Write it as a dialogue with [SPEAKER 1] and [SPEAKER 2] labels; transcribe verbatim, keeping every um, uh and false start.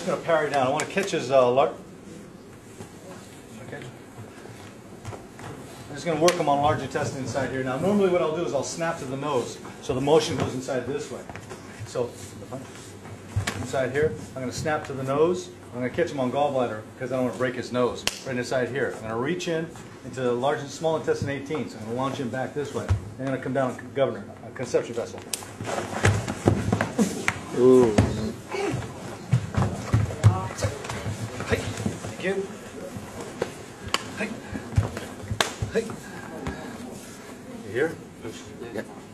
[SPEAKER 1] just going to parry down. I want to catch his uh, large. Okay. I'm just going to work him on large intestine inside here. Now, normally what I'll do is I'll snap to the nose, so the motion goes inside this way. So, inside here, I'm going to snap to the nose. I'm going to catch him on gallbladder because I don't want to break his nose. Right inside here. I'm going to reach in into the large and small intestine eighteen. So I'm going to launch him back this way. I'm going to come down governor, a conception vessel.
[SPEAKER 2] Ooh.
[SPEAKER 1] Hey, again. Hey, hey. You here?
[SPEAKER 2] Yeah.